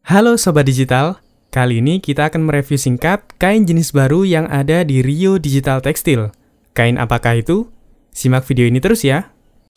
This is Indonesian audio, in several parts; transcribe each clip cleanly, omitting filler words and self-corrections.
Halo Sobat Digital, kali ini kita akan mereview singkat kain jenis baru yang ada di Rio Digital Textile. Kain apakah itu? Simak video ini terus ya.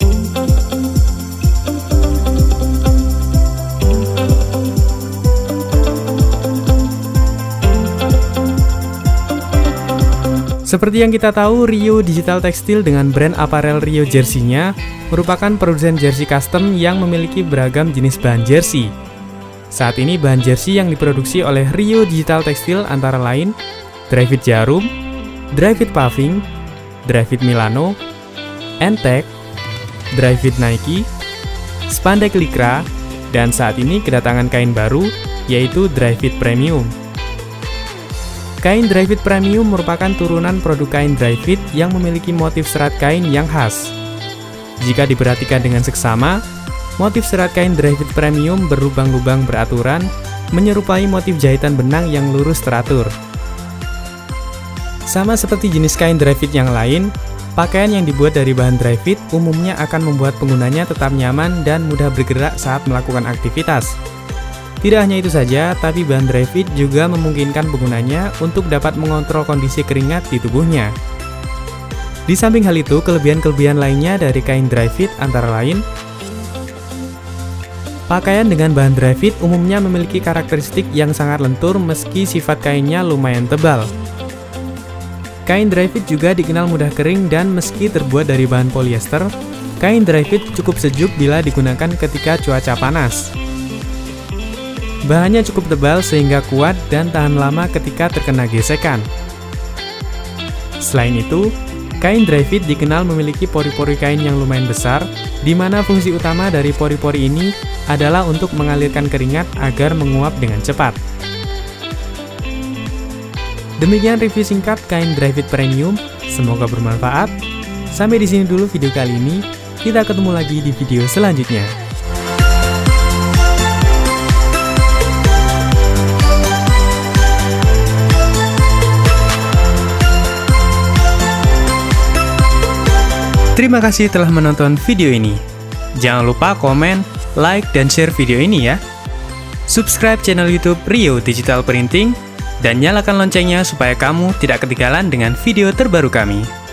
Seperti yang kita tahu, Rio Digital Textile dengan brand aparel Rio Jersey-nya merupakan produsen jersey custom yang memiliki beragam jenis bahan jersey. Saat ini bahan jersey yang diproduksi oleh Rio Digital Textile antara lain Dri-Fit Jarum, Dri-Fit Paving, Dri-Fit Milano, N-Tech, Dri-Fit Nike, Spandek Lycra, dan saat ini kedatangan kain baru yaitu Dri-Fit Premium. Kain Dri-Fit Premium merupakan turunan produk kain Dri-Fit yang memiliki motif serat kain yang khas. Jika diperhatikan dengan seksama, motif serat kain Dri-Fit Premium berlubang-lubang beraturan, menyerupai motif jahitan benang yang lurus teratur. Sama seperti jenis kain Dri-Fit yang lain, pakaian yang dibuat dari bahan Dri-Fit umumnya akan membuat penggunanya tetap nyaman dan mudah bergerak saat melakukan aktivitas. Tidak hanya itu saja, tapi bahan Dri-Fit juga memungkinkan penggunanya untuk dapat mengontrol kondisi keringat di tubuhnya. Di samping hal itu, kelebihan-kelebihan lainnya dari kain Dri-Fit antara lain, pakaian dengan bahan Dri-Fit umumnya memiliki karakteristik yang sangat lentur meski sifat kainnya lumayan tebal. Kain Dri-Fit juga dikenal mudah kering dan meski terbuat dari bahan polyester, kain Dri-Fit cukup sejuk bila digunakan ketika cuaca panas. Bahannya cukup tebal sehingga kuat dan tahan lama ketika terkena gesekan. Selain itu, kain Dri-Fit dikenal memiliki pori-pori kain yang lumayan besar, di mana fungsi utama dari pori-pori ini adalah untuk mengalirkan keringat agar menguap dengan cepat. Demikian review singkat kain Dri-Fit Premium, semoga bermanfaat. Sampai di sini dulu video kali ini, kita ketemu lagi di video selanjutnya. Terima kasih telah menonton video ini. Jangan lupa komen, like, dan share video ini ya. Subscribe channel YouTube Rio Digital Printing, dan nyalakan loncengnya supaya kamu tidak ketinggalan dengan video terbaru kami.